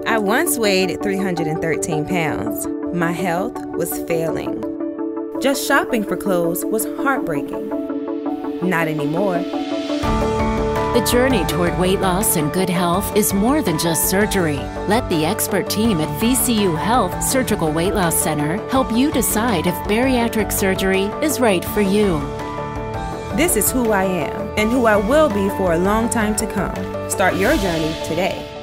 I once weighed 313 pounds. My health was failing. Just shopping for clothes was heartbreaking. Not anymore. The journey toward weight loss and good health is more than just surgery. Let the expert team at VCU Health Surgical Weight Loss Center help you decide if bariatric surgery is right for you. This is who I am and who I will be for a long time to come. Start your journey today.